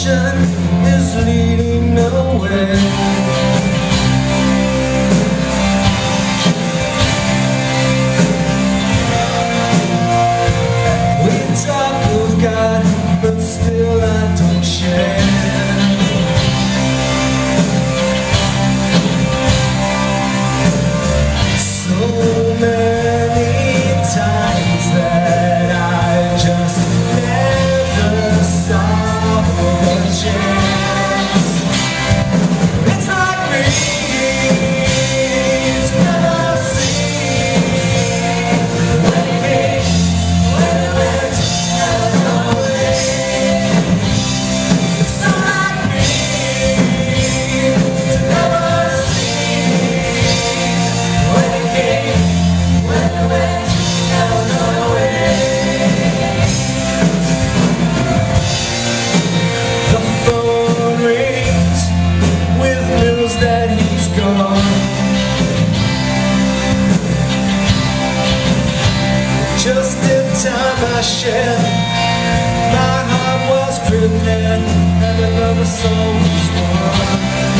ocean is leading nowhere. We talk of God, but still I don't share. That he's gone, just in time I shared. My heart was prepared, and another soul was born.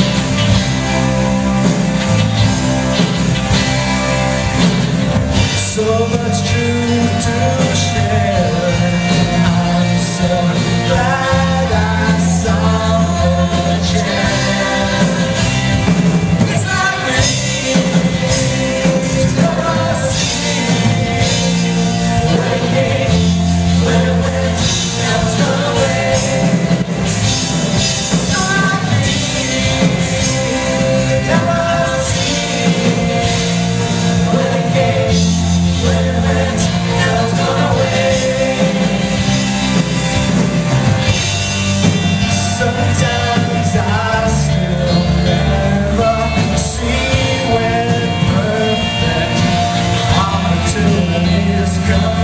So much truth to share. I'm so glad I saw the chance. Come